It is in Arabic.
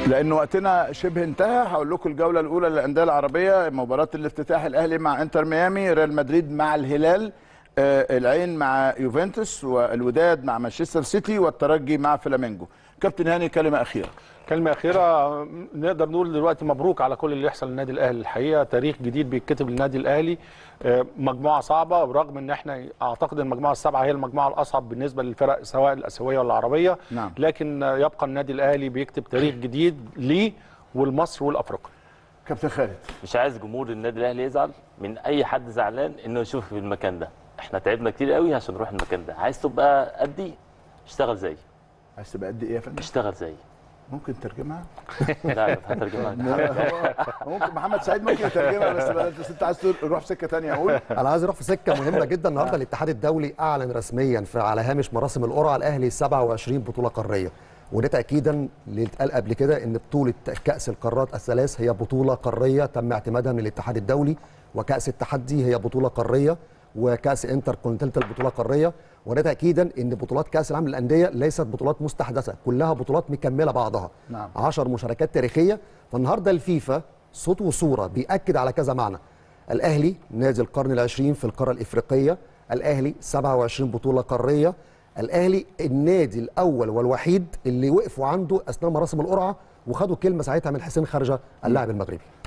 لأن وقتنا شبه انتهى. هقول لكم الجولة الأولى للأندية العربية. مباراة الافتتاح الأهلي مع انتر ميامي، ريال مدريد مع الهلال، العين مع يوفنتوس، والوداد مع مانشستر سيتي، والترجي مع فلامينجو. كابتن هاني، كلمة أخيرة. كلمة أخيرة، نقدر نقول دلوقتي مبروك على كل اللي يحصل للنادي الأهلي. الحقيقة تاريخ جديد بيتكتب للنادي الأهلي. مجموعة صعبة، برغم ان احنا اعتقد المجموعة السابعة هي المجموعة الأصعب بالنسبة للفرق سواء الآسيوية ولا العربية. نعم. لكن يبقى النادي الأهلي بيكتب تاريخ جديد ليه والمصر والأفريقيا. كابتن خالد، مش عايز جمهور النادي الأهلي يزعل من أي حد زعلان إنه يشوف في المكان ده. احنا تعبنا كتير قوي عشان نروح المكان ده. عايز تبقى قدي، اشتغل زيي. عايز تبقى قد إيه يا فندم؟ اشتغل زيي. ممكن ترجمها؟ لا هترجمها. ممكن محمد سعيد ممكن يترجمها، بس انت عايز تروح في سكه ثانيه. اقول انا عايز اروح في سكه مهمه جدا. النهارده الاتحاد الدولي اعلن رسميا على هامش مراسم القرعه الاهلي 27 بطوله قاريه، وده تاكيدا اللي اتقال قبل كده ان بطوله كاس القارات الثلاث هي بطوله قاريه تم اعتمادها من الاتحاد الدولي، وكاس التحدي هي بطوله قاريه، وكاس انتر كونتيننتال بطوله قاريه. وده تاكيدا ان بطولات كاس العالم للانديه ليست بطولات مستحدثه، كلها بطولات مكمله بعضها. نعم. 10 مشاركات تاريخيه. فالنهارده الفيفا صوت وصوره بياكد على كذا معنى. الاهلي نادي القرن العشرين في القاره الافريقيه، الاهلي 27 بطوله قاريه، الاهلي النادي الاول والوحيد اللي وقفوا عنده اثناء مراسم القرعه وخدوا كلمه ساعتها من حسين خرجه اللاعب المغربي.